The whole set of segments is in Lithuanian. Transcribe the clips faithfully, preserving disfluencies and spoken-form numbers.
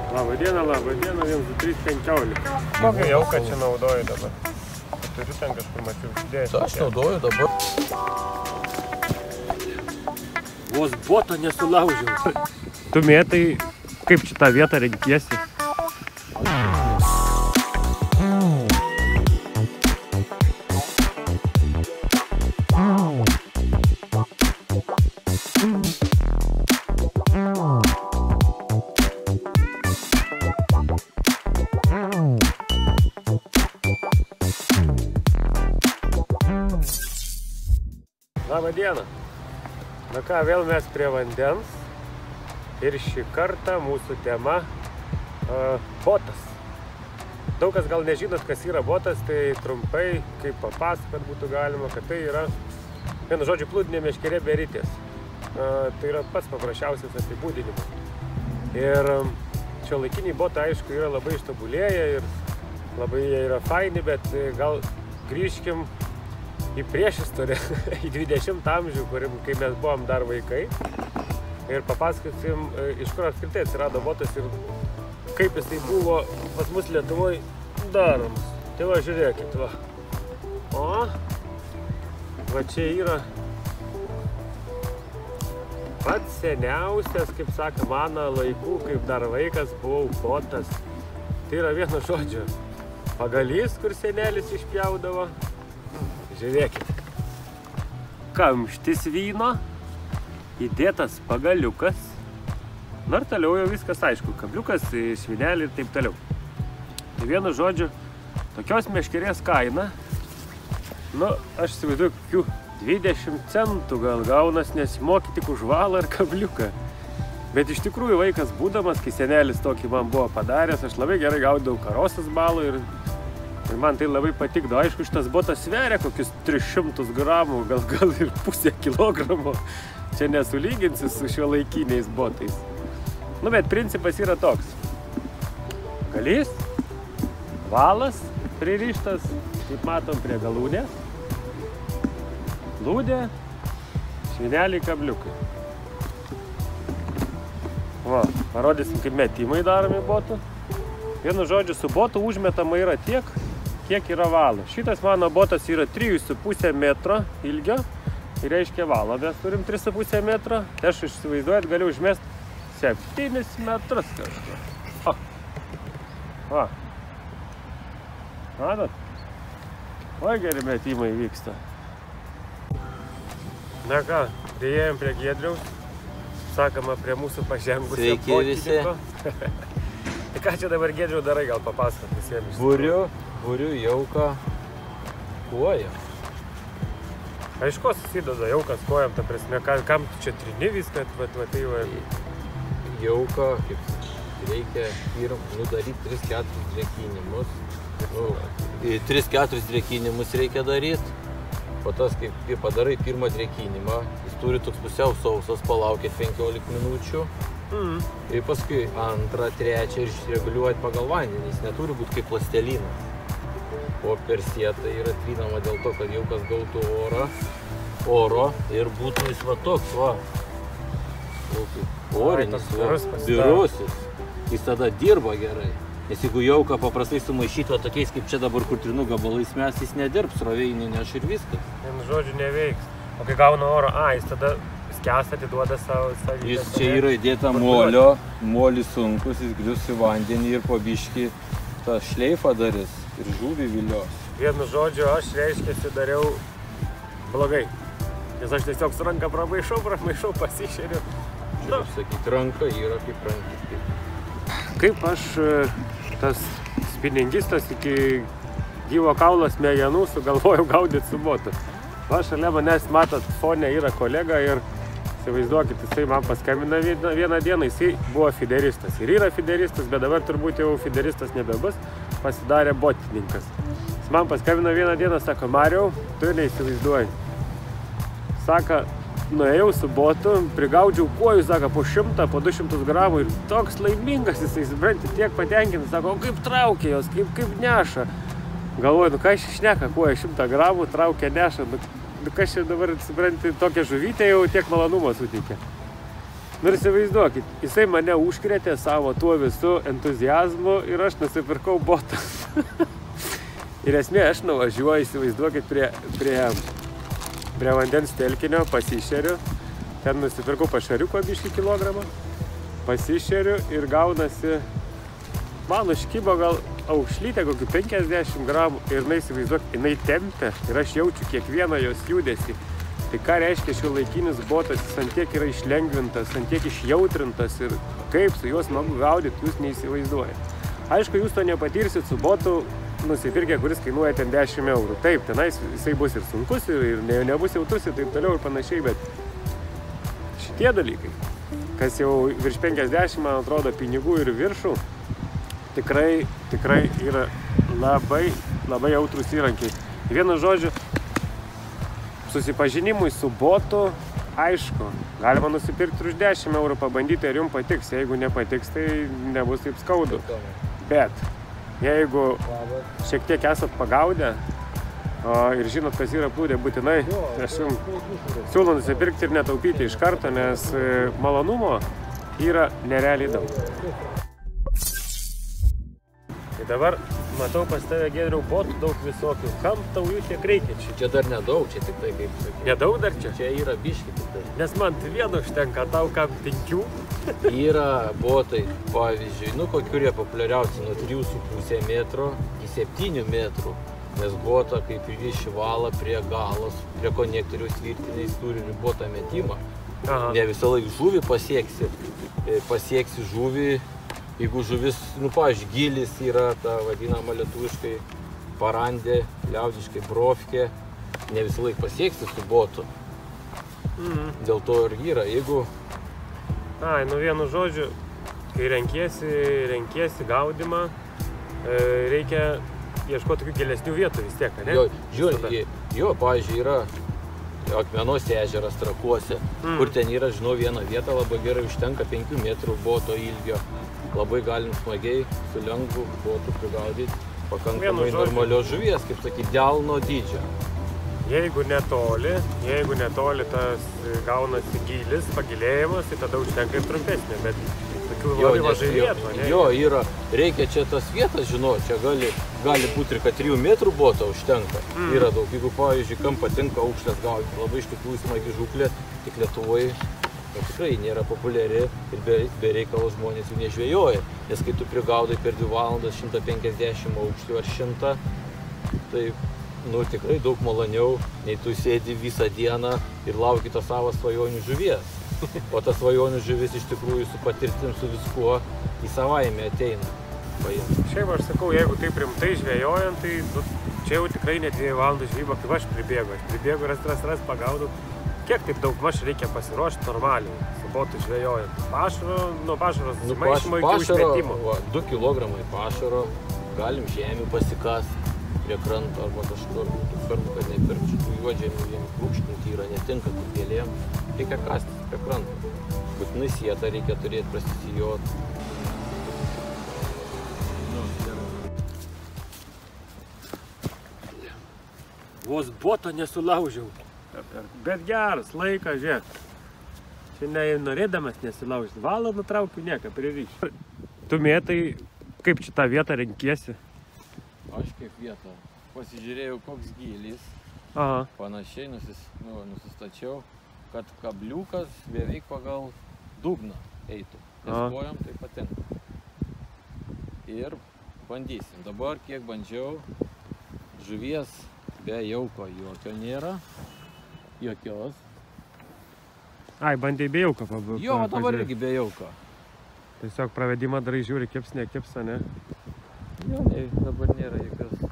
Labą dieną, labą dieną, vienas du trys penkiolika. Kokią jauką čia naudoju dabar? Turiu ten kažkur mačiau uždėti. Aš naudoju dabar. Vos boto nesulaužiau. Tu mėtai, kaip šitą vietą renkiesi? Labą dieną. Na ką, vėl mes prie vandens ir šį kartą mūsų tema uh, botas. Daug kas gal nežinot, kas yra botas, tai trumpai, kaip papasakot būtų galima, kad tai yra, vienu žodžiu, plūdinė meškerė be ritės. Uh, tai yra pats paprasčiausias apibūdinimas. Ir šiuolaikiniai botai, aišku, yra labai ištobulėję ir labai jie yra faini, bet gal grįžkim į priešistorę, į dvidešimtą amžių, kai mes buvom dar vaikai. Ir papasakosim, iš kur apskritai atsirado botas ir kaip jisai buvo pas mus Lietuvoje daromas. Tai va, žiūrėkit, va. O, va čia yra pats seniausias, kaip sako, mano laikų, kaip dar vaikas buvau botas. Tai yra vieno žodžio pagalys, kur senelis išpjaudavo. Žiūrėkit, kamštis vyno, įdėtas pagaliukas, na ir toliau jau viskas aišku, kabliukas, švinelį ir taip toliau. Tai vienu žodžiu, tokios meškerės kaina, nu, aš įsivaizduoju, kokių dvidešimt centų gal gaunas, nesimoki tik už valą ir kabliuką. Bet iš tikrųjų vaikas būdamas, kai senelis tokį man buvo padaręs, aš labai gerai gaudavau karosas balų ir Ir man tai labai patikdavo. Aišku, šitas botas sveria kokius tris šimtus gramų, gal, gal ir pusę kilogramo. Čia nesulyginsi su šiuolaikiniais botais. Nu, bet principas yra toks. Galys, valas pririštas, kaip matom, prie galūnės. Lūdė, švineliai, kabliukai. Va, parodysim, kaip metimai daromi botų. Vienu žodžiu, su botu užmetama yra tiek, kiek yra valo. Šitas mano botas yra trys su puse metro ilgio ir reiškia valo. Mes turim tris su puse metro. Tai aš įsivaizduojat, galiu užmest septynis metrus kažką. O. Va. Matot? Oi, geri metimai vyksta. Na ką, priėjom prie Giedriaus. Sakoma, prie mūsų pažengusio botininko. Tai ką čia dabar, Giedriau, darai, gal papasakot visiems? Buriu, buriu jauką kuojam. Aišku, susideda jaukas kojam, ta prasme, kam tu čia trini viską, va, va, tai va. Jauką, kaip reikia pirm, nudaryti tris keturis drėkinimus. Nu, tris keturis drėkinimus reikia daryti. Po tas, kaip padarai pirmą drėkinimą, jis turi toks pusiau sausas, palaukėt penkiolika minučių. Mm. Ir paskui antrą, trečią ir išreguliuoti pagal vandenį. Jis neturi būti kaip plastelinas. O per sietą yra trinama dėl to, kad jaukas gautų oro, oro ir būtų jis va toks, va. Orinis, va, birusis. Jis tada dirba gerai. Nes jeigu jauką paprastai sumaišytų tokiais kaip čia dabar, kur trinų gabalais mes, jis nedirbs, rovėjinį neš ir viskas. Vienu žodžiu neveiks. O kai gauna oro, a, jis tada skęs atiduoda savo savybės. Jis čia yra įdėta molio, molis sunkus, jis grius į vandenį ir po biškį tą šleifą darys ir žuvį vilios. Vienu žodžiu, aš reiškiasi dariau blogai. Nes aš tiesiog su ranka pramaišau, pramaišau, pasišeriu. Čia, aš sakyti, ranka yra kaip rankis. Kaip aš, tas spiningistas iki gyvo kaulo smegenų, sugalvojau gaudyti su botu. Va, šalia manęs, matot, fone yra kolega ir įsivaizduokit, jisai man paskambina vieną dieną, jisai buvo fideristas. Ir yra fideristas, bet dabar turbūt jau fideristas nebebus, pasidarė botininkas. Jis man paskambina vieną dieną, sako, Mariau, tu neįsivaizduoji. Sako, nuėjau su botu, prigaudžiau kuojų, sako, po šimtą, po du šimtus gramų ir toks laimingas jisai, supranti, tiek patenkintas, sako, o kaip traukia jos, kaip, kaip neša. Galvoju, nu ką aš šneka, kuoja šimtą gramų, traukia, neša, nu, nu kas čia dabar, supranti, tokia žuvytė jau tiek malonumo suteikia. Nu ir įsivaizduokit, jisai mane užkrėtė savo tuo visu entuziazmu ir aš nusipirkau botą. Ir esmė, aš nuvažiuoju, įsivaizduokit, prie, prie, prie vandens telkinio, pasišeriu. Ten nusipirkau pašariuko biškį kilogramą. Pasišeriu ir gaunasi, man užkibo gal aukšlytė kokių penkiasdešimt gramų. Ir jinai, įsivaizduokit, jinai tempia ir aš jaučiu kiekvieną jos judesį. Tai ką reiškia šiuolaikinis botas, jis ant tiek yra išlengvintas, ant tiek išjautrintas ir kaip su juos smagu gaudyti, jūs neįsivaizduojate. Aišku, jūs to nepatirsit su botu nusipirkę, kuris kainuoja ten dešimt eurų. Taip, tenais jisai bus ir sunkus, ir, ir ne, nebus jautrus ir taip toliau ir panašiai, bet šitie dalykai, kas jau virš penkiasdešimt, man atrodo, pinigų ir viršų, tikrai, tikrai yra labai, labai jautrus įrankiai. Vienu žodžiu, susipažinimui su botu, aišku, galima nusipirkti už dešimt eurų, pabandyti, ar jums patiks. Jeigu nepatiks, tai nebus taip skaudu. Bet jeigu šiek tiek esat pagaudę o, ir žinot, kas yra plūdė, būtinai, aš jums siūlau nusipirkti ir netaupyti iš karto, nes malonumo yra nerealiai daug. Tai dabar matau pas tave, Giedriau, botų daug visokių. Kam tau jų tiek reikia čia? Čia dar nedaug, čia tik tai kaip sakyti. Nedaug dar čia? Čia yra biški tik tai. Nes man vieno užtenka, tau kam penkių? Yra botai, pavyzdžiui, nu kurie populiariausi nuo trijų su puse metro iki septynių metrų. Nes bota kaip ir išvala prie galos, prie konektoriaus tvirtiniais turi ribotą metimą. Aha. Ne visą laiką žuvį pasieksi. Pasieksi žuvį. Jeigu žuvis, nu, pavyzdžiui, gilis yra ta vadinama lietuviškai parandė, liaudiškai brofkė, ne visą laiką pasieksi su botu. Mm. Dėl to ir yra. Jeigu... Ai, nu vienu žodžiu, kai renkiesi, renkiesi gaudimą, reikia ieškoti tokių gilesnių vietų vis tiek, ne? Jo, žiūrėjau, jo, pavyzdžiui, yra Akmenos ežeras Trakuose, mm. kur ten yra, žinau, vieną vietą, labai gerai užtenka penkių metrų boto ilgio. Labai galim smagiai su lengvu botu prigaudyti pakankamai normalios žuvies, kaip sakyti, delno dydžio. Jeigu netoli, jeigu netoli tas gaunasi gilis, pagilėjimas, tai tada užtenka ir trumpesnė, bet tokių labai mažai vietų, ne? Jo, yra, reikia čia tas vietas, žinau, čia gali, gali būti ir kad trijų metrų boto užtenka. Mm. Yra daug, jeigu, pavyzdžiui, kam patinka aukštas gaudyti, labai iš tikrųjų smagi žūklė, tik Lietuvoje. Bet tikrai nėra populiari ir be, be reikalo žmonės jų nežvejoja. Nes kai tu prigaudai per dvi valandas šimtą penkiasdešimt aukščių ar šimtą, tai nu, tikrai daug maloniau, nei tu sėdi visą dieną ir lauki to savo svajonių žuvies. O ta svajonių žuvis iš tikrųjų su patirtim, su viskuo į savaime ateina. Paimti. Šiaip aš sakau, jeigu taip rimtai žvejojant, tai nu, čia jau tikrai ne dviejų valandų žvyba, kaip aš pribėgu. Aš pribėgu, ras, ras, ras, pagaudau. Kiek taip daug maž reikia pasiruošti normaliai su botu žvejojant? Pašaro, nuo pašaros nu, maišymo iki užmetimo. Va, du kilogramai pašaro, galim žemių pasikast prie kranto arba kažkur. Svarbu, kad nepirkčių tų juodžemių, jiem krūkštinti yra netinka kaip gėlėm. Reikia kastis prie kranto. Būtinai sietą reikia turėti prasisijot. Vos boto nesulaužiau. Bet geras laikas, žiūrėk. Čia ne, norėdamas nesilaužti. Valandą traukiu nieką pririšti. Tu mėtai, kaip čia tą vietą renkiesi? Aš kaip vietą. Pasižiūrėjau, koks gylis. Aha. Panašiai nusis, nu, nusistačiau, kad kabliukas beveik pagal dugną eitų. Nes kojom tai patinka. Ir bandysim. Dabar kiek bandžiau, žuvies be jauko jokio nėra. Jokios. Ai, bandai be jauko pabūti. Jo, dabar irgi be jauko. Tiesiog pravedimą darai, žiūri, kips, nekips, ne? Jo, ne, dabar nėra jokios.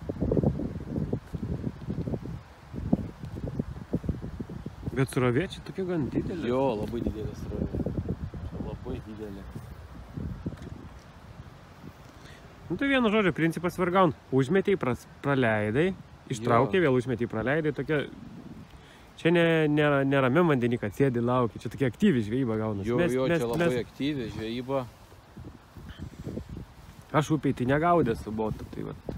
Bet srovė čia tokia gan didelė. Jo, labai didelė srovė. Labai didelė. Nu tai vienu žodžiu, principas vargaun. Užmetei, praleidai, ištraukė, vėl užmetei, praleidai, tokia... Čia nėra ne, neramiam vandenį, kad sėdi, laukia. Čia tokia aktyvi žvejyba gaunasi. Jo, mes, jo, mes, čia labai mes... aktyvi žvejyba. Aš upiai tai negaudė su botu, tai vat.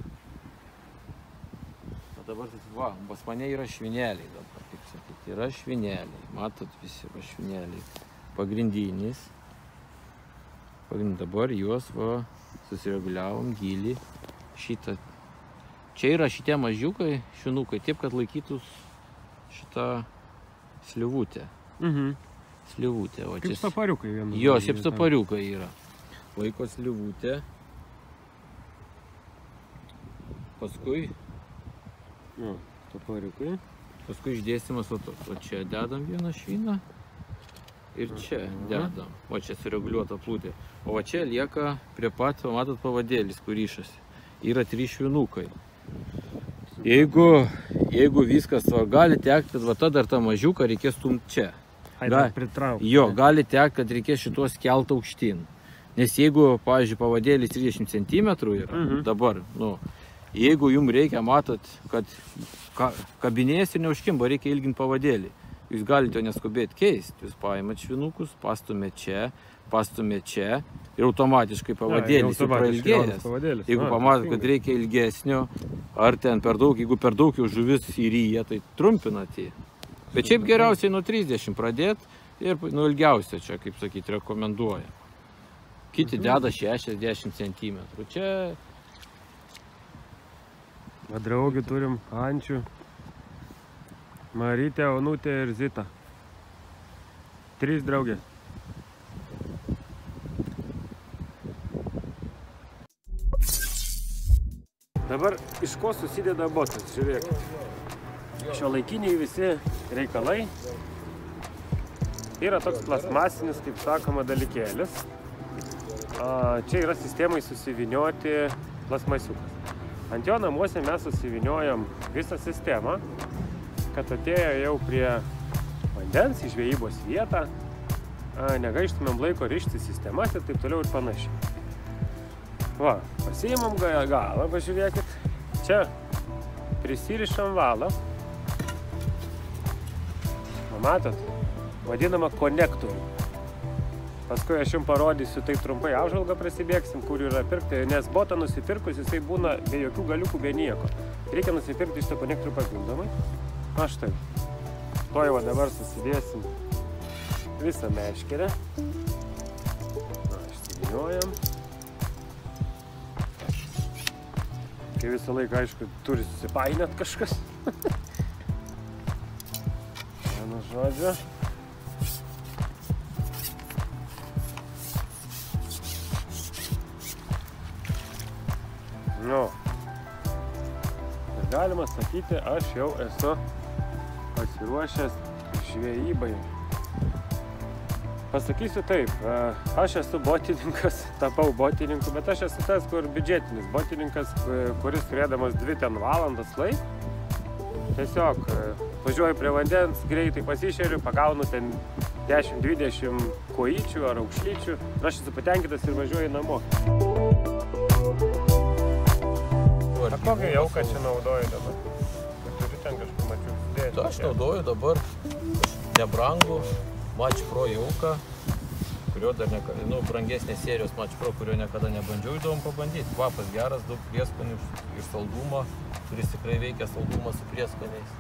O dabar, va, pas mane yra švineliai dabar, kaip sakyti. Yra švineliai, matot visi va švineliai. pagrindinis. Pagrind, dabar juos va, susireguliavom gilį. Šitą. Čia yra šitie mažiukai, šinukai, taip, kad laikytus šitą slivutę. Mhm. Slivutė. O Kaip čia... stapariukai vienu. Jo, šiaip stapariukai yra. Laiko slivutė. Paskui... Jo, stapariukai. Paskui išdėstymas, o, o čia dedam vieną šviną. Ir čia dedam. O čia sureguliuota plūtė. O va čia lieka prie pat, matot, pavadėlis, kur ryšasi. Yra trys švinukai. Jeigu, jeigu viskas va, gali tekti, kad va ta dar tą mažiuką reikės stumti čia. Gal pritraukti. Jo, gali tekti, kad reikės šitos kelti aukštyn. Nes jeigu, pavyzdžiui, pavadėlis trisdešimt centimetrų yra, mhm. dabar, nu, jeigu jums reikia, matot, kad ka, kabinės ir neužkimba, reikia ilginti pavadėlį. Jūs galite jo neskubėti keisti. Jūs paimat švinukus, pastumėt čia, pastumėt čia ir automatiškai pavadėlis jau prailgėjęs. Jeigu pamatot, kad reikia ilgesnio, ar ten per daug, jeigu per daug jau žuvis įryja, tai trumpinat jį. Bet šiaip geriausiai nuo trisdešimt pradėti ir nuo ilgiausio čia, kaip sakyti, rekomenduoja. Kiti deda šešiasdešimt centimetrų. Čia... Va draugį turim Ančių, Marytę, Onutę ir Zitą. Trys draugės. Dabar iš ko susideda botas, žiūrėkit. Šiuolaikiniai visi reikalai yra toks plastmasinis, kaip sakoma, dalykėlis. Čia yra sistemai susivinioti plastmasiukas. Ant jo namuose mes susiviniojam visą sistemą, kad atėję jau prie vandens, į žvejybos vietą, negaištumėm laiko rišti sistemas ir taip toliau ir panašiai. Va, pasiimam galą, pažiūrėkit. Čia prisirišam valą. Matot, vadinama konektorių. Paskui aš jums parodysiu, tai trumpai apžvalgą prasibėgsim, kur yra pirkti, nes botą nusipirkus jisai būna be jokių galiukų, be nieko. Reikia nusipirkti šitą konektorių papildomai. Na štai. To jau dabar susidėsim visą meškerę. Na, išsiviniojam. Kai visą laiką, aišku, turi susipainiot kažkas. Vienu žodžiu. Nu. Ir galima sakyti, aš jau esu pasiruošęs žvejybai. Pasakysiu taip, aš esu botininkas, tapau botininku, bet aš esu tas, kur biudžetinis botininkas, kuris turėdamas dvi ten valandas laiko. Tiesiog važiuoju prie vandens, greitai pasišeriu, pagaunu ten dešimt dvidešimt kojyčių ar aukšlyčių. Aš esu patenkintas ir važiuoju namo. A kokią jauką čia naudoju dabar? Turiu ten kažkur mačiau sudėti. Aš naudoju dabar nebrangų Match Pro jauką, kurio dar ne, nu, brangesnės serijos Match Pro, kurio niekada nebandžiau, įdomu pabandyti. Kvapas geras, daug prieskonių ir saldumo, kuris tikrai veikia saldumą su prieskoniais.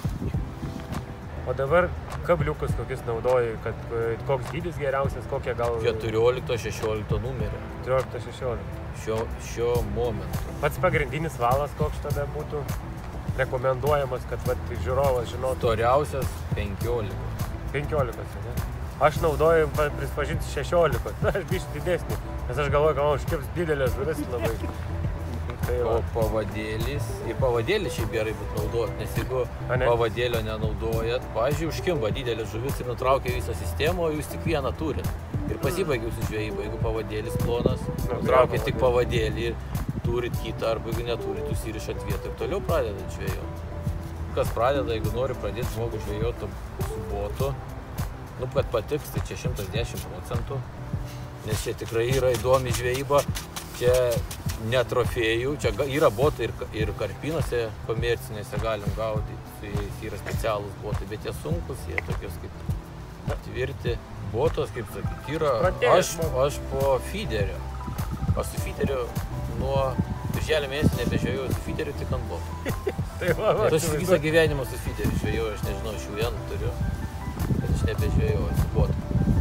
O dabar kabliukus kokius naudoji, kad koks dydis geriausias, kokie gal... keturiolikto šešiolikto numerio. keturiolikto šešiolikto. Šio, šio momentu. Pats pagrindinis valas koks tada būtų rekomenduojamas, kad vat, žiūrovas žinotų? Storiausias penkiolikos. penkiolikos, ne? Aš naudoju, prispažinti šešiolikos. Na, aš biškai didesnį, nes aš galvoju, kad man užkips didelės žuvis labai. Tai o pavadėlis, į pavadėlį šiaip gerai būtų naudoti, nes jeigu pavadėlio nenaudojat, pavyzdžiui, užkimba didelės žuvis ir nutraukia visą sistemą, o jūs tik vieną turit. Ir pasibaigia jūsų žvejyba, jeigu pavadėlis plonas, nutraukia tik pavadėlį ir turit kitą, arba jeigu neturit, jūs įrišat vietą ir toliau pradedat žvejoti. Kas pradeda, jeigu nori pradėti žmogų žvejoti su botu, nu, kad patiks, tai čia šimtas dešimt procentų, nes čia tikrai yra įdomi žvejyba, čia ne trofėjų, čia yra botai ir, ir karpinuose komercinėse galim gaudyti, su jais yra specialūs botai, bet jie sunkus, jie tokios kaip tvirti. Botas, kaip sakyti, yra, aš, aš po feederio, aš su feederiu nuo birželio mėnesį nebežvejau su feederiu, tik ant boto. Tai va, va, aš visą gyvenimą su feederiu žvejau, aš nežinau, aš jau vieną turiu, bet aš nebežvejau su botu.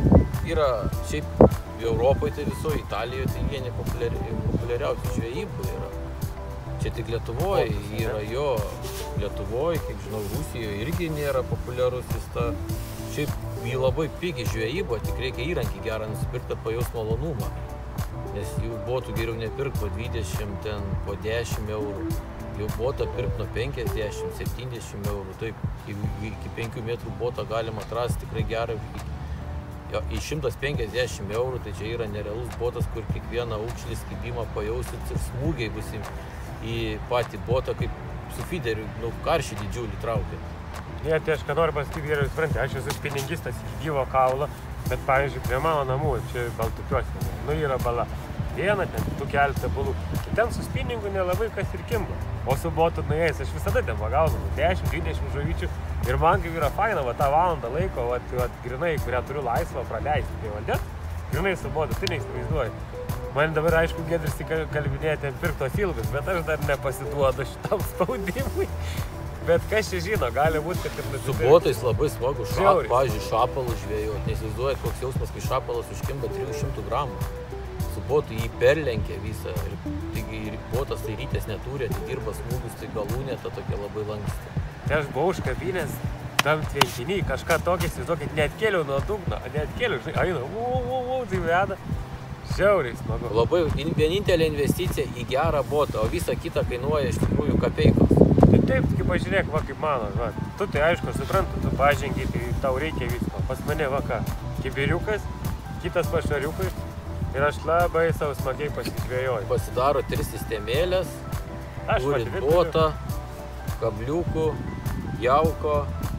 yra šiaip Europoje, tai visoje Italijoje, tai jie nepopuliari, populiariausi žvejybų yra. Čia tik Lietuvoje yra jo, Lietuvoje, kiek žinau, Rusijoje irgi nėra populiarus jis ta. Šiaip jį labai pigi žvejyba, tik reikia įrankį gerą nusipirkti, kad pajaus malonumą. Nes jų botų geriau nepirkti po dvidešimt, ten po dešimt eurų. Jau botą pirkti nuo penkiasdešimt septyniasdešimt eurų. Taip, iki penkių metrų botą galima atrasti tikrai gerą. Jo, į šimtas penkiasdešimt eurų, tai čia yra nerealus botas, kur kiekvieną aukšlį skybimą pajausit ir smūgiai bus į, į patį botą, kaip su fideriu, nu, karšį didžiulį traukiat. Ne, tai aš ką noriu pasakyti, gerai, supranti, aš esu spiningistas iki gyvo kaulo, bet, pavyzdžiui, prie mano namų, čia Baltupiuose, nu, yra bala. Viena, ten tu keletą balų. Ten su spinningu nelabai kas ir kimba. O su botu nuėjęs, aš visada ten pagaunu dešimt dvidešimt žuvyčių. Ir man kaip yra faina, va, tą valandą laiko, va, va, grinai, kurią turiu laisvą praleisti prie vandens, grinai su botu, tai neįsivaizduoju. Man dabar, aišku, Giedris kalbinėja ten pirktos ilgus, bet aš dar nepasiduodu šitam spaudimui. Bet kas čia žino, gali būti, kad ir nusipirkti. Su botais labai smagu, šap, pavyzdžiui, šapalų žvejoti. Neįsivaizduojat, koks jausmas, kai šapalas užkimba trijų šimtų gramų. Su botu jį perlenkia visą. Ir, taigi, ir botas tai rytės neturi, atidirba smūgius, tai galūnė ta tokia labai lanksti. Tai aš buvau užkabinęs tam tvenkinį, kažką tokį, įsivaizduokit, neatkėliau nuo dugno, neatkėliau, žinai, eina, u, u, u, tai veda. Žiauriai smagu. Labai vienintelė investicija į gerą botą, o visa kita kainuoja iš tikrųjų kapeikos. Tai taip, kaip pažiūrėk, va, kaip mano, va. Tu tai aišku, suprantu, tu pažengiai, tai tau reikia visko. Pas mane, va, ką, kibiriukas, kitas pašariukas ir aš labai savo smagiai pasižvėjoju. Pasidaro tris sistemėlės, turit botą, kabliukų, jauko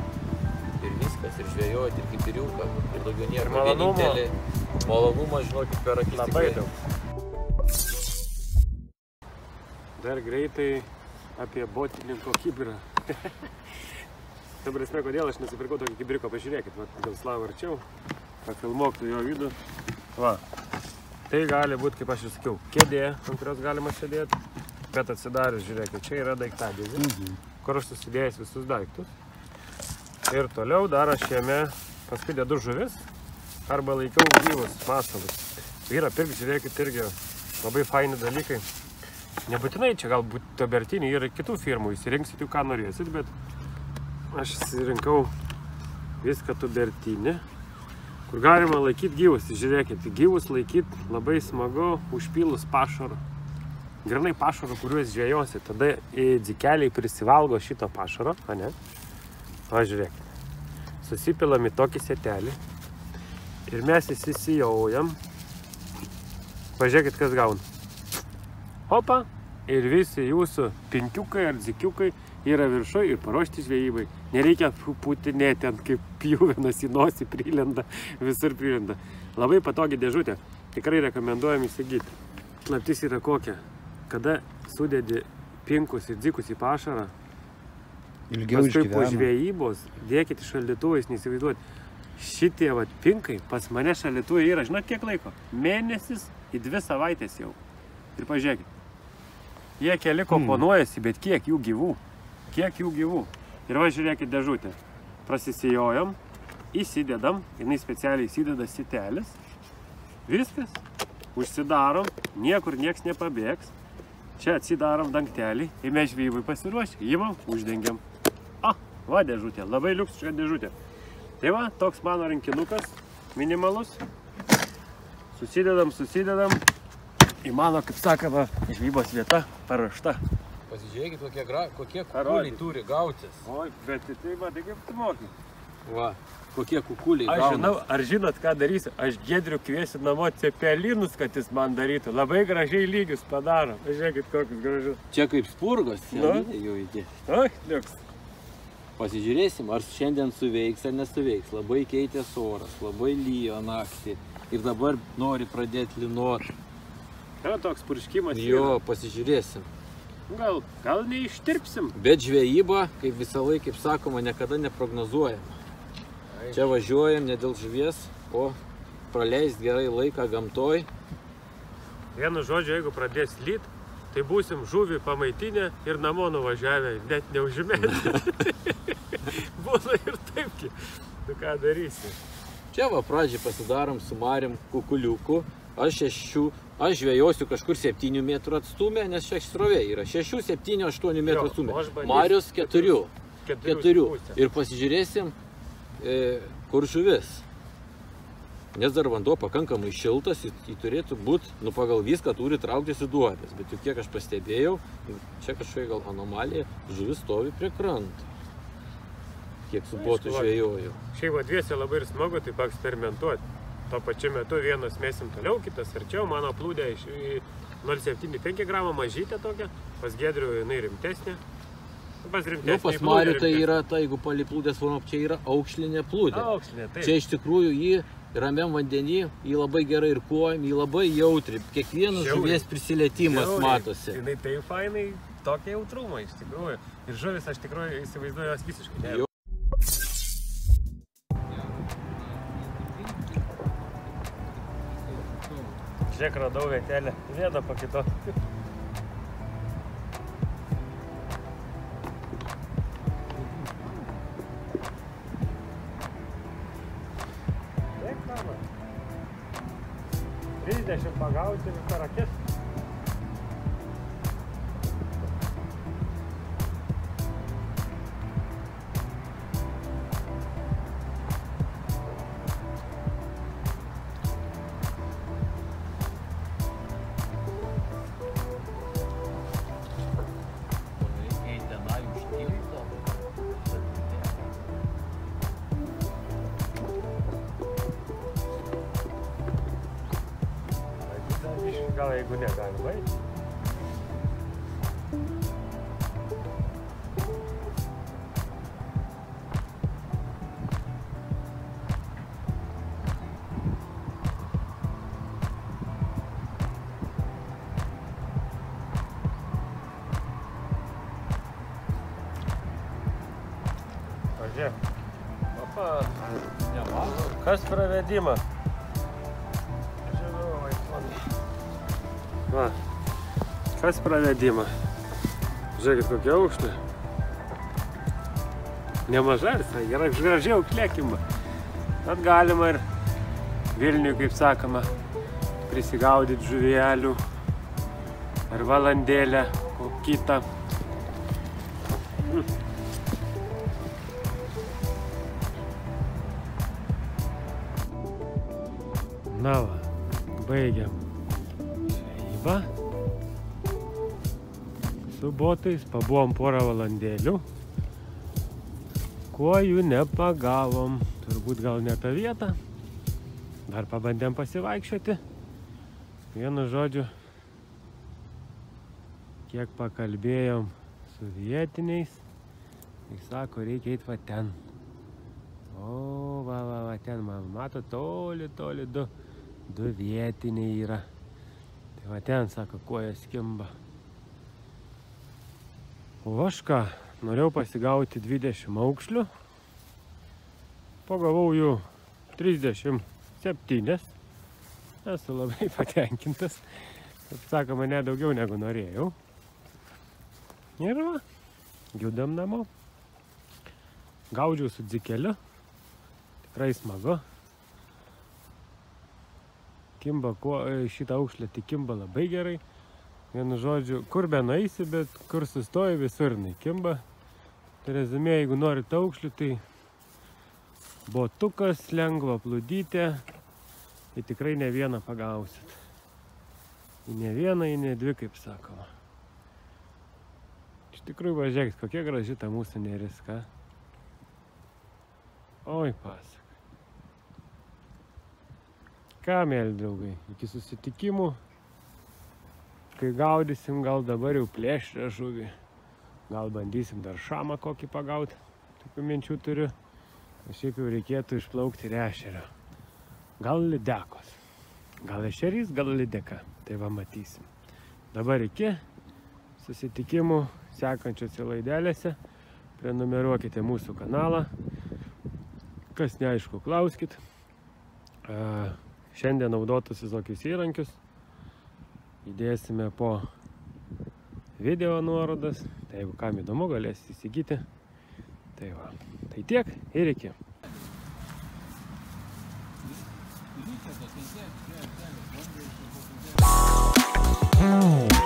ir viskas, ir žvėjojat, ir kibiriuką, ir daugiau nieko. Vienintelė malonumą, žinokit, per akis labai daug. Dar greitai apie botininko kibirą. Ta prasme, kodėl aš nusipirkau tokį kibiriuką, pažiūrėkit, va, dėl Slavą arčiau, pafilmuok tu jo vidų. Va, tai gali būti, kaip aš jau sakiau, kėdė, ant kurios galima sėdėti, bet atsidarius, žiūrėkit, čia yra daiktadėžė, mhm. kur aš susidėjęs visus daiktus. Ir toliau dar aš jame paskui dedu žuvis arba laikiau gyvus masalus. Vyra pirk, žiūrėkit, irgi labai faini dalykai. Nebūtinai čia galbūt Tubertini, yra kitų firmų, įsirinksit jau ką norėsit, bet aš įsirinkau viską Tubertini, kur galima laikyti gyvus. Žiūrėkit, gyvus laikyti labai smagu užpylus pašarą. Granai pašarą, kuriuos žvėjosi, tada dzikeliai prisivalgo šito pašaro, a ne? O žiūrėkit, susipilam į tokį setelį ir mes įsisijaujam. Pažiūrėkit, kas gauna. Opa, ir visi jūsų pinkiukai ar dzikiukai yra viršui ir paruošti žvejybai. Nereikia putinėti ant kaip pjuvenas į nosį prilenda, visur prilenda. Labai patogi dėžutė, tikrai rekomenduojam įsigyti. Slaptis yra kokia, kada sudedi pinkus ir dzikus į pašarą, ilgiau paskui po žvejybos dėkit į šaldytuvais, neįsivaizduoti. Šitie vat pinkai pas mane šaldytuvai yra, žinot kiek laiko? Mėnesis į dvi savaitės jau. Ir pažiūrėkit. Jie keli komponuojasi, bet kiek jų gyvų. Kiek jų gyvų. Ir va žiūrėkit dėžutę. Prasisijojam, įsidedam, jinai specialiai įsideda sitelis. Viskas. Užsidarom, niekur nieks nepabėgs. Čia atsidarom dangtelį ir mes žvejybai pasiruošę. Įmam, uždengiam. A, va dėžutė, labai liuksiška dėžutė. Tai va, toks mano rinkinukas, minimalus. Susidedam, susidedam. Į mano, kaip sakoma, žvejybos vieta paruošta. Pasižiūrėkit, kokie, gra... kokie kukuliai turi gautis. Oi, bet tai va, tai kaip tu moki. Va, kokie kukuliai aš gaunas. Žinau, ar žinot, ką darysiu? Aš Giedriu kviesiu namo cepelinus, kad jis man darytų. Labai gražiai lygius padaro. Žiūrėkit, kokius gražus. Čia kaip spurgos, jau įdė. Oi, liuks. Pasižiūrėsim, ar šiandien suveiks ar nesuveiks. Labai keitės oras, labai lyjo naktį. Ir dabar nori pradėti linuoti. Yra toks purškimas. Jo, pasižiūrėsim. Gal, gal neištirpsim. Bet žvejyba, kaip visą laiką, kaip sakoma, niekada neprognozuojama. Čia važiuojam ne dėl žuvies, o praleist gerai laiką gamtoj. Vienu žodžiu, jeigu pradės lyt, tai būsim žuvį pamaitinę ir namo nuvažiavę, net neužimėti. Būna ir taipki. Nu ką darysi? Čia va pradžiai pasidarom su Marium kukuliuku. Aš šešių, aš žvejosiu kažkur septynių metrų atstumę, nes čia srovė yra. Šešių, septynių, aštuonių metrų atstumę. Marius keturių. Keturių. Ir pasižiūrėsim, e, kur žuvis. Nes dar vanduo pakankamai šiltas, jį turėtų būti, nu pagal viską turi trauktis į duobės. Bet jau kiek aš pastebėjau, čia kažkokia gal anomalija, žuvis stovi prie kranto. Kiek su botu žvejoju. Šiaip va dviese labai ir smagu taip eksperimentuoti. Tuo pačiu metu vienas mėsim toliau, kitas arčiau. Mano plūdė iš nulis septyni penki gramą mažytė tokia, pas Giedrių jinai rimtesnė. Pas rimtesnė. Nu, pas Marių tai yra, tai jeigu paliplūdės, čia yra aukšlinė plūdė. Aukšlinė, taip. Čia iš tikrųjų jį ramiam vandenį, jį labai gerai ir kuojam, jį labai jautri. Kiekvienas žuvies prisilietimas matosi. Jinai tai fainai tokia jautrumą iš tikrųjų. Ir žuvis aš tikrųjų įsivaizduoju jos visiškai. Ne. Žiūrėk, radau vietelę. Vieną po kito. trisdešimt pagauti visą raketą. Gal jeigu ne, galima eiti. Pažiūrėk. Opa, nemažo. Kas pravedimą? Va, kas pravedimą? Žiūrėkit, kokia aukštė. Nemaža, gerai, gražiau klėkimą. Net galima ir Vilniui, kaip sakoma, prisigaudyti žuvėlių ar valandėlę, o kitą. Mm. Na va, baigiam. Su botais pabuvom porą valandėlių. Kuo jų nepagavom. Turbūt gal ne tą vietą. Dar pabandėm pasivaikščioti. Vienu žodžiu, kiek pakalbėjom su vietiniais. Jis sako, reikia eiti va ten. O, va, va, va, ten, man mato, toli, toli du, du vietiniai yra. Tai va ten, sako, kojas kimba. O aš ką, norėjau pasigauti dvidešimt aukšlių. Pagavau jų trisdešimt septynias. Esu labai patenkintas. Kaip sakoma, ne daugiau negu norėjau. Ir va, judam namo. Gaudžiau su dzikeliu. Tikrai smagu. Kimba, šitą aukšlę tik kimba labai gerai. Vienu žodžiu, kur be nueisi, bet kur sustoji, visur kimba. Tai rezumė, jeigu norit aukšlių, tai botukas, lengva plūdytė, tai tikrai ne vieną pagausit. Į ne vieną, į ne dvi, kaip sakoma. Iš tikrųjų, važiuokit, kokia graži ta mūsų neris, ką? Oi, pasak. Ką, mėly draugai, iki susitikimų. Kai gaudysim, gal dabar jau plėšrę žuvį. Gal bandysim dar šamą kokį pagauti. Tokių minčių turiu. O šiaip jau reikėtų išplaukti ir ešerio. Gal lydekos. Gal ešerys, gal lydeka. Tai va matysim. Dabar iki susitikimų sekančiose laidelėse. Prenumeruokite mūsų kanalą. Kas neaišku, klauskit. Šiandien naudotus visokius įrankius įdėsime po video nuorodas. Tai jeigu kam įdomu, galės įsigyti. Tai va. Tai tiek ir iki. čia,